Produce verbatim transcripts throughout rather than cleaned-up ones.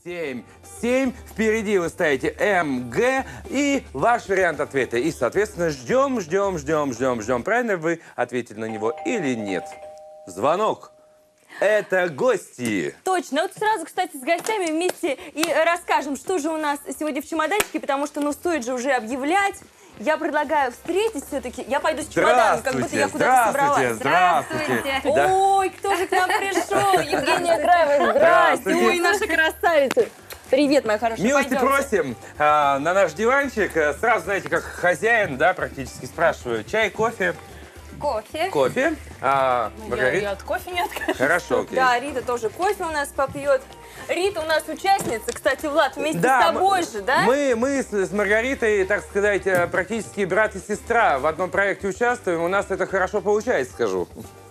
семь. семь. Впереди вы ставите эм гэ и ваш вариант ответа. И, соответственно, ждем, ждем, ждем, ждем, ждем. Правильно вы ответили на него или нет? Звонок. Это гости. Точно. Вот сразу, кстати, с гостями вместе и расскажем, что же у нас сегодня в чемоданчике, потому что, ну, стоит же уже объявлять. Я предлагаю встретить все-таки. Я пойду с чемоданом, как будто я куда-то собралась. Здравствуйте, здравствуйте. Ой, кто же к нам пришел? Евгения Краева, здрасте. Ой, наша красавица. Привет, моя хорошая. Милости просим а, на наш диванчик. Сразу, знаете, как хозяин, да, практически спрашиваю. Чай, кофе? Кофе. Кофе. А, я, я от кофе не откажусь. Хорошо, окей. Да, Рита тоже кофе у нас попьет. Рита у нас участница, кстати, Влад, вместе да, с тобой мы, же, да? Мы, мы с, с Маргаритой, так сказать, практически брат и сестра. В одном проекте участвуем. У нас это хорошо получается, скажу.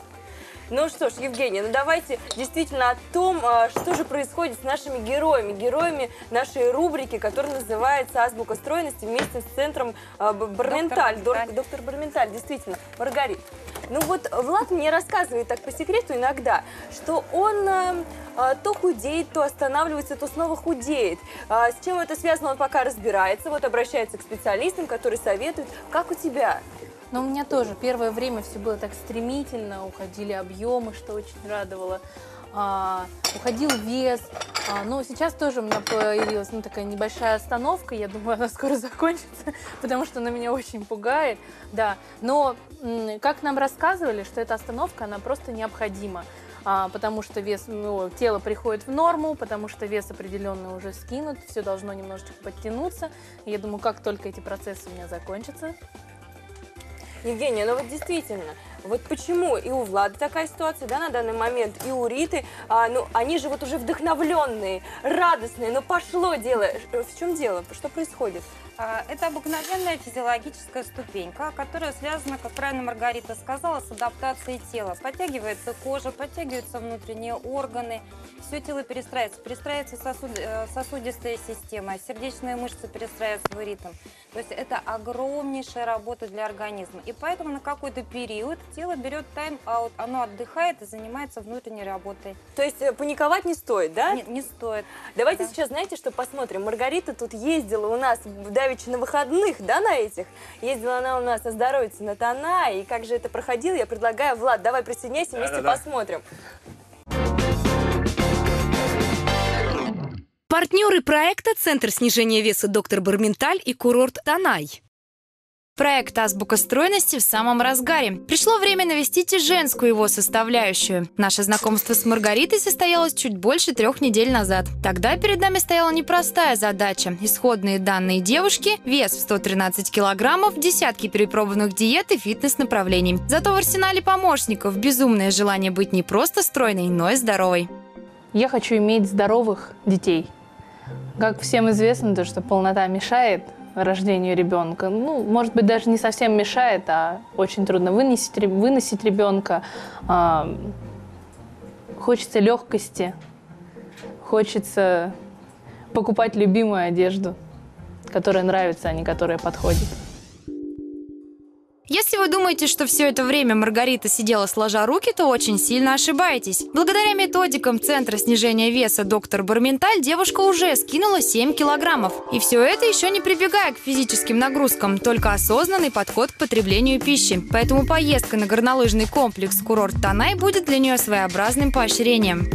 Ну что ж, Евгения, ну давайте действительно о том, что же происходит с нашими героями. Героями нашей рубрики, которая называется «Азбука стройности» вместе с центром Барменталь. Доктор, доктор Барменталь, действительно. Маргарит, ну вот Влад мне рассказывает так по секрету иногда, что он а, то худеет, то останавливается, то снова худеет. А, с чем это связано, он пока разбирается. Вот обращается к специалистам, которые советуют. Как у тебя? Но у меня тоже первое время все было так стремительно, уходили объемы, что очень радовало, а, уходил вес. А, но сейчас тоже у меня появилась ну, такая небольшая остановка, я думаю, она скоро закончится, потому что она меня очень пугает. Да. Но как нам рассказывали, что эта остановка, она просто необходима. А, потому что вес, ну, тело приходит в норму, потому что вес определенный уже скинут, все должно немножечко подтянуться. И я думаю, как только эти процессы у меня закончатся. Евгения, ну вот действительно, вот почему и у Влада такая ситуация, да, на данный момент, и у Риты, а, ну, они же вот уже вдохновленные, радостные, но пошло дело. В чем дело? Что происходит? Это обыкновенная физиологическая ступенька, которая связана, как правильно Маргарита сказала, с адаптацией тела. Подтягивается кожа, подтягиваются внутренние органы, все тело перестраивается, перестраивается сосуд, сосудистая система, сердечные мышцы перестраиваются в ритм. То есть это огромнейшая работа для организма. И поэтому на какой-то период тело берет тайм-аут, оно отдыхает и занимается внутренней работой. То есть паниковать не стоит, да? Не, не стоит. Давайте да. сейчас, знаете, что посмотрим. Маргарита тут ездила у нас давеча на выходных, да, на этих? Ездила она у нас оздоровиться на Тана, и как же это проходило, я предлагаю, Влад, давай присоединяйся, вместе да, да, посмотрим. Партнеры проекта – Центр снижения веса «Доктор Барменталь» и курорт Танай. Проект «Азбука стройности» в самом разгаре. Пришло время навестить и женскую его составляющую. Наше знакомство с Маргаритой состоялось чуть больше трех недель назад. Тогда перед нами стояла непростая задача. Исходные данные девушки, вес в сто тринадцать килограммов, десятки перепробованных диет и фитнес-направлений. Зато в арсенале помощников безумное желание быть не просто стройной, но и здоровой. Я хочу иметь здоровых детей. Как всем известно, то, что полнота мешает рождению ребенка. Ну, может быть, даже не совсем мешает, а очень трудно выносить, выносить ребенка. А, хочется легкости, хочется покупать любимую одежду, которая нравится, а не которая подходит. Если вы думаете, что все это время Маргарита сидела сложа руки, то очень сильно ошибаетесь. Благодаря методикам Центра снижения веса «Доктор Барменталь» девушка уже скинула семь килограммов. И все это еще не прибегая к физическим нагрузкам, только осознанный подход к потреблению пищи. Поэтому поездка на горнолыжный комплекс курорт Танай будет для нее своеобразным поощрением.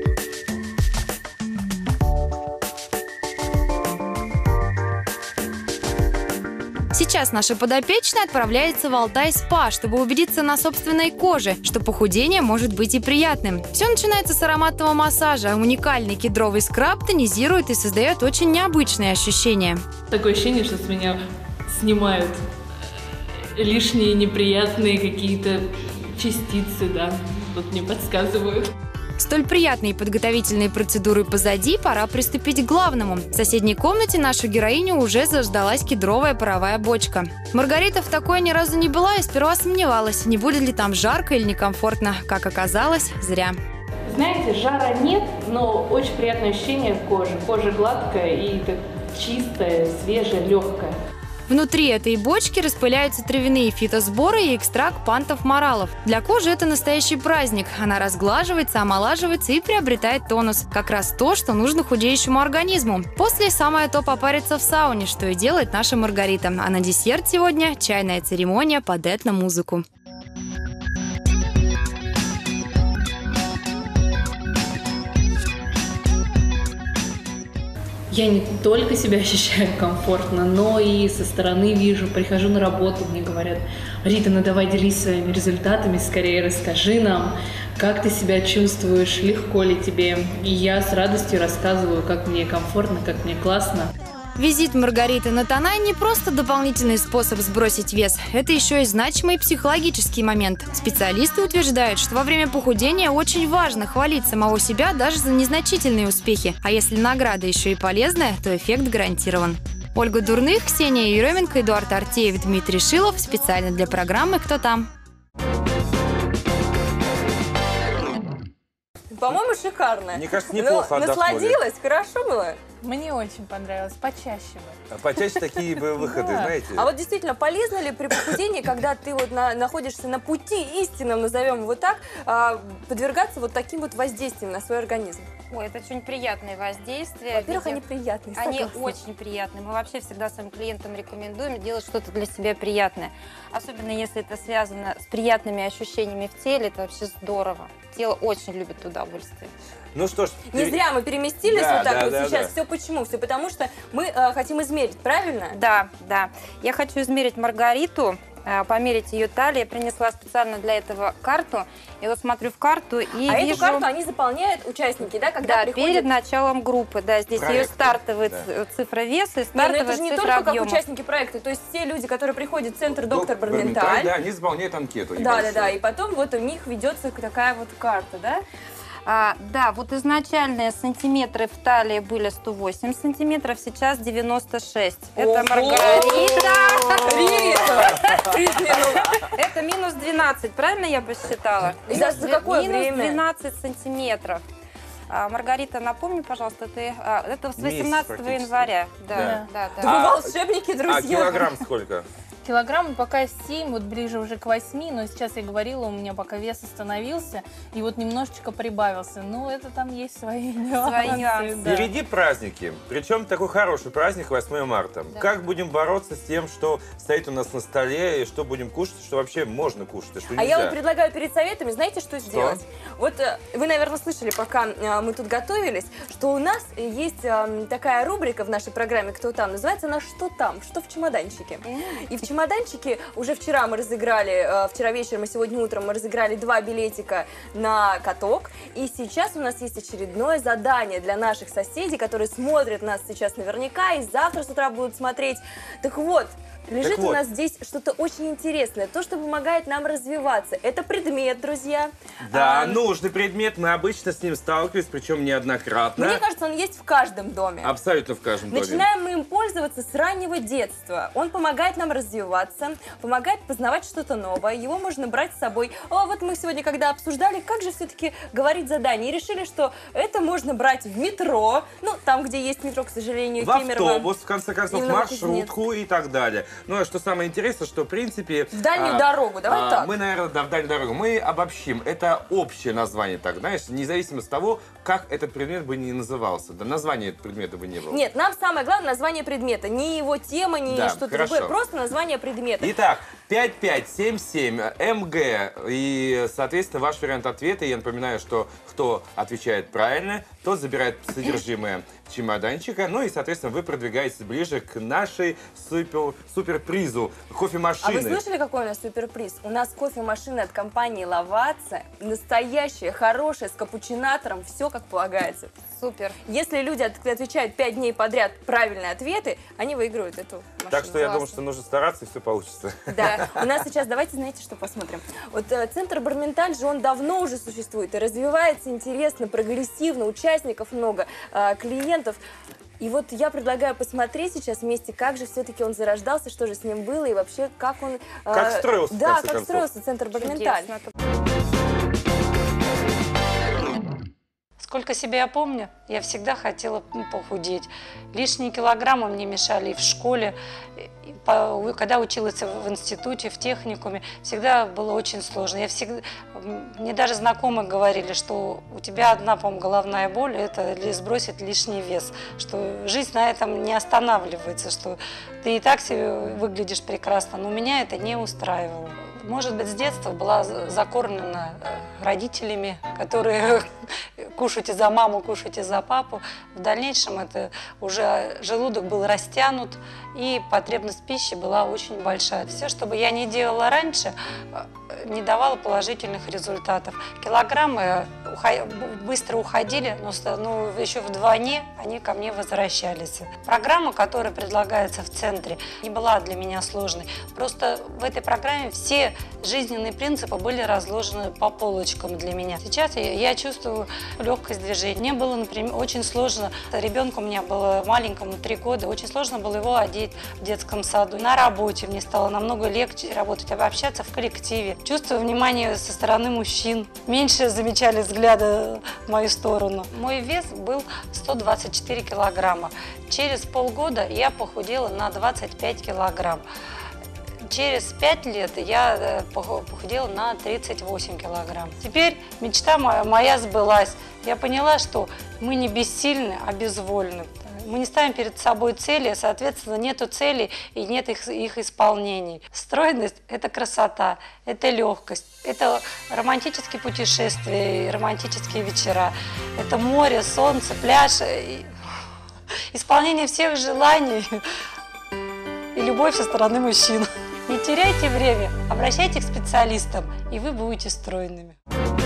Сейчас наша подопечная отправляется в Алтай-спа, чтобы убедиться на собственной коже, что похудение может быть и приятным. Все начинается с ароматного массажа. Уникальный кедровый скраб тонизирует и создает очень необычные ощущения. Такое ощущение, что с меня снимают лишние неприятные какие-то частицы, да, вот мне подсказывают. Столь приятные подготовительные процедуры позади, пора приступить к главному. В соседней комнате нашу героиню уже заждалась кедровая паровая бочка. Маргарита в такой ни разу не была и сперва сомневалась, не будет ли там жарко или некомфортно. Как оказалось, зря. Знаете, жара нет, но очень приятное ощущение в коже. Кожа гладкая и так чистая, свежая, легкая. Внутри этой бочки распыляются травяные фитосборы и экстракт пантов-моралов. Для кожи это настоящий праздник. Она разглаживается, омолаживается и приобретает тонус. Как раз то, что нужно худеющему организму. После самое то попариться в сауне, что и делает наша Маргарита. А на десерт сегодня чайная церемония под этно-музыку. Я не только себя ощущаю комфортно, но и со стороны вижу, прихожу на работу, мне говорят: Рита, ну давай делись своими результатами, скорее расскажи нам, как ты себя чувствуешь, легко ли тебе. И я с радостью рассказываю, как мне комфортно, как мне классно. Визит Маргариты на Танай не просто дополнительный способ сбросить вес, это еще и значимый психологический момент. Специалисты утверждают, что во время похудения очень важно хвалить самого себя даже за незначительные успехи. А если награда еще и полезная, то эффект гарантирован. Ольга Дурных, Ксения Еременко, Эдуард Артеев, Дмитрий Шилов. Специально для программы «Кто там?». По-моему, шикарно. Мне кажется, неплохо Ну, отдохнули. насладилась? Хорошо было? Мне очень понравилось, почаще бы. Почаще такие бы выходы, Да. знаете. А вот действительно, полезно ли при похудении, когда ты вот на- находишься на пути истинном, назовем его так, а, подвергаться вот таким вот воздействиям на свой организм? Ой, это очень приятные воздействия. Во-первых, Видя- они приятные. Они согласна. очень приятные. Мы вообще всегда своим клиентам рекомендуем делать что-то для себя приятное. Особенно если это связано с приятными ощущениями в теле, это вообще здорово. Тело очень любит удовольствие. Ну что ж, Не ты- зря мы переместились Да, вот так да, вот да, сейчас. да. Все почему? Все потому, что мы э, хотим измерить, правильно? Да, да. Я хочу измерить Маргариту, э, померить ее талию. Я принесла специально для этого карту. И вот смотрю в карту и а вижу... эту карту они заполняют, участники, да, когда Да, приходят... перед началом группы, да, здесь ее Проекта, стартовая да. ц- цифра веса и Не, ну стартовая это же не цифра только как объема. участники проекта, то есть все люди, которые приходят в центр Док- «Доктор Барменталь, Барменталь». Да, они заполняют анкету. Да, да, небольшую. да, и потом вот у них ведется такая вот карта, да? А, да, вот изначальные сантиметры в талии были сто восемь сантиметров, сейчас девяносто шесть. Это Ого! Маргарита. Рита! Признана. Это минус двенадцать, правильно я посчитала? И за- за какое Минус время? двенадцать сантиметров. А, Маргарита, напомни, пожалуйста, ты, а, это с Месяц восемнадцатого практически. января. Да, Да. да, да. Да вы А- волшебники, А друзья. килограмм сколько? Килограмм пока семь, вот ближе уже к восьми, но сейчас я говорила, у меня пока вес остановился, и вот немножечко прибавился. Ну, это там есть свои нюансы. нюансы. да. Впереди праздники. Причем такой хороший праздник восьмое марта. Да. Как будем бороться с тем, что стоит у нас на столе, и что будем кушать, что вообще можно кушать, и что А я нельзя? вот предлагаю перед советами, знаете, что сделать? Вот э, вы, наверное, слышали, пока э, мы тут готовились, что у нас есть э, такая рубрика в нашей программе «Кто там?». Называется она «Что там?», «Что в чемоданчике?». И в чемоданчике уже вчера мы разыграли, э, вчера вечером и сегодня утром мы разыграли два билетика на каток. И сейчас у нас есть очередное задание для наших соседей, которые смотрят нас сейчас наверняка и завтра с утра будут смотреть. Так вот, лежит Так у вот. нас здесь что-то очень интересное, то, что помогает нам развиваться. Это предмет, друзья. Да, А, нужный предмет, мы обычно с ним сталкивались, причем неоднократно. Мне кажется, он есть в каждом доме. Абсолютно в каждом доме. Начинаем мы им пользоваться с раннего детства. Он помогает нам развиваться, помогает познавать что-то новое. Его можно брать с собой. О, вот мы сегодня, когда обсуждали, как же все-таки говорить задание, и решили, что это можно брать в метро. Ну, там, где есть метро, к сожалению, В Кемерово. автобус, в конце концов, Именно маршрутку и так далее. Ну, а что самое интересное, что, в принципе... В дальнюю а, дорогу, давай а, так. Мы, наверное, да, в дальнюю дорогу. Мы обобщим. Это общее название, так, знаешь, независимо от того, как этот предмет бы ни назывался. Да, названия этого предмета бы не было. Нет, нам самое главное название предмета. Не его тема, не Да, что-то хорошо. другое. Просто название предмета. Итак, пять пять семь семь эм гэ. И, соответственно, ваш вариант ответа. Я напоминаю, что кто отвечает правильно, тот забирает содержимое чемоданчика. Ну и, соответственно, вы продвигаетесь ближе к нашей супер, суперпризу кофемашины. А вы слышали, какой у нас суперприз? У нас кофемашина от компании Лаваца. Настоящая, хорошая, с капучинатором. Все как полагается. Супер. Если люди от- отвечают пять дней подряд правильные ответы, они выигрывают эту машину. Так что я Классно. думаю, что нужно стараться, и все получится. Да, у нас сейчас, давайте, знаете, что посмотрим. Вот э, центр Барменталь же, он давно уже существует и развивается интересно, прогрессивно, участников много, э, клиентов. И вот я предлагаю посмотреть сейчас вместе, как же все-таки он зарождался, что же с ним было и вообще как он... э, Как строился, в Да, конце как концов. строился центр Барменталь. Чудесно. Сколько себя я помню, я всегда хотела ну, похудеть. Лишние килограммы мне мешали и в школе, и по, когда училась в институте, в техникуме, всегда было очень сложно. Я всегда, мне даже знакомые говорили, что у тебя одна, по-моему, головная боль, это сбросить лишний вес, что жизнь на этом не останавливается, что ты и так себе выглядишь прекрасно, но меня это не устраивало. Может быть, с детства была закормлена родителями, которые кушайте за маму, кушайте за папу. В дальнейшем это уже желудок был растянут, и потребность в пище была очень большая. Все, что бы я ни делала раньше, не давало положительных результатов. Килограммы быстро уходили, но ну, еще вдвойне они ко мне возвращались. Программа, которая предлагается в центре, не была для меня сложной. Просто в этой программе все жизненные принципы были разложены по полочкам для меня. Сейчас я, я чувствую легкость движения. Мне было, например, очень сложно. Ребенку у меня было маленькому, три года. Очень сложно было его одеть в детском саду. На работе мне стало намного легче работать, общаться в коллективе. Чувствую внимание со стороны мужчин. Меньше замечали взгляды в мою сторону. Мой вес был сто двадцать четыре килограмма. Через полгода я похудела на двадцать пять килограмм. Через пять лет я похудела на тридцать восемь килограмм. Теперь мечта моя, моя сбылась. Я поняла, что мы не бессильны, а безвольны. Мы не ставим перед собой цели, соответственно, нету целей и нет их, их исполнений. Стройность – это красота, это легкость, это романтические путешествия, романтические вечера, это море, солнце, пляж, исполнение всех желаний и любовь со стороны мужчин. Не теряйте время, обращайтесь к специалистам, и вы будете стройными.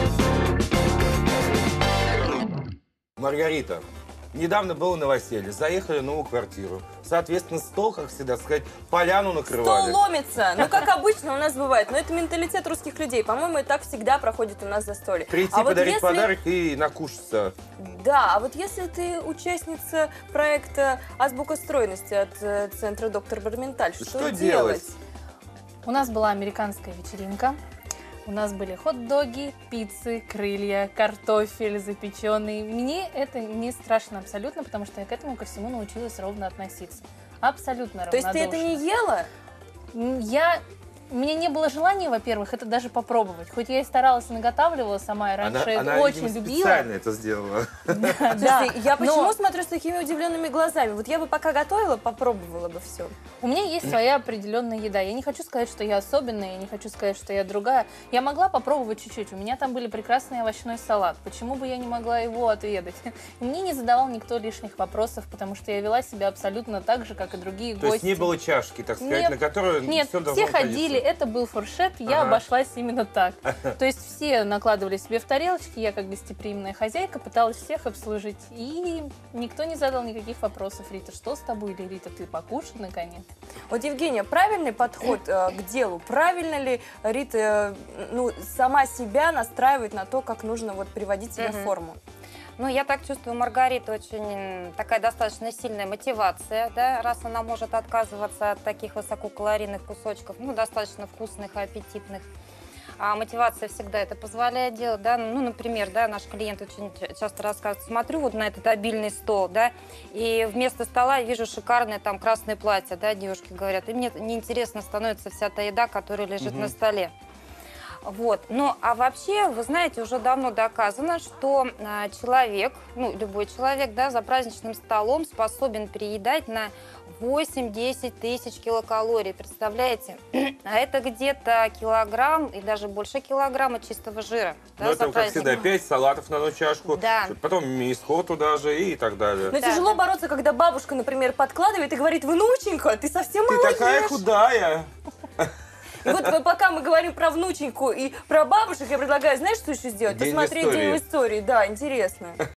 Маргарита, недавно было новоселье, заехали в новую квартиру. Соответственно, стол, как всегда сказать, поляну накрывали. Стол ломится. Ну, как обычно у нас бывает. Но это менталитет русских людей. По-моему, и так всегда проходит у нас застолье. Прийти, а подарить вот если... подарок и накушаться. Да, а вот если ты участница проекта «Азбука стройности» от э, центра доктор Барменталь, что, что делать? делать? У нас была американская вечеринка. У нас были хот-доги, пиццы, крылья, картофель запеченный. Мне это не страшно абсолютно, потому что я к этому ко всему научилась ровно относиться. Абсолютно равнодушно. То есть ты это не ела? Я... У меня не было желания, во-первых, это даже попробовать. Хоть я и старалась и наготавливала сама, и раньше она, это она, очень видимо, любила. специально это сделала. Да, Слушайте, я почему но смотрю с такими удивленными глазами? Вот я бы пока готовила, попробовала бы все. у меня есть своя определенная еда. Я не хочу сказать, что я особенная, я не хочу сказать, что я другая. Я могла попробовать чуть-чуть. У меня там были прекрасный овощной салат. Почему бы я не могла его отведать? И мне не задавал никто лишних вопросов, потому что я вела себя абсолютно так же, как и другие То гости. есть не было чашки, так сказать, Нет, на которую Нет, все должно все ходили, находиться. это был фуршет, я Ага. обошлась именно так. То есть все накладывали себе в тарелочки, я как гостеприимная хозяйка пыталась всех обслужить, и никто не задал никаких вопросов. Рита, что с тобой? Или Рита, ты покушай наконец? Вот, Евгения, правильный подход э, к делу? Правильно ли Рита э, ну, сама себя настраивает на то, как нужно вот, приводить себя Мгм. в форму? Ну, я так чувствую, у Маргариты очень такая достаточно сильная мотивация, да, раз она может отказываться от таких высококалорийных кусочков, ну, достаточно вкусных и аппетитных. А мотивация всегда это позволяет делать, да, ну, например, да, наш клиент очень часто рассказывает, смотрю вот на этот обильный стол, да, и вместо стола я вижу шикарное там красное платье, да, девушки говорят, и мне неинтересно становится вся та еда, которая лежит Мгм. на столе. Вот. Ну, а вообще, вы знаете, уже давно доказано, что а, человек, ну, любой человек, да, за праздничным столом способен переедать на восемь-десять тысяч килокалорий, представляете? А это где-то килограмм и даже больше килограмма чистого жира. Да, Ну, за это, как всегда, праздник. пять салатов на одну чашку, Да. потом миско туда же и так далее. Но Да, тяжело да. бороться, когда бабушка, например, подкладывает и говорит: внученька, ты совсем Ты мало такая ешь. худая. И вот э, пока мы говорим про внученьку и про бабушек, я предлагаю, знаешь, что еще сделать? День в Посмотреть истории. день в истории, да, интересно.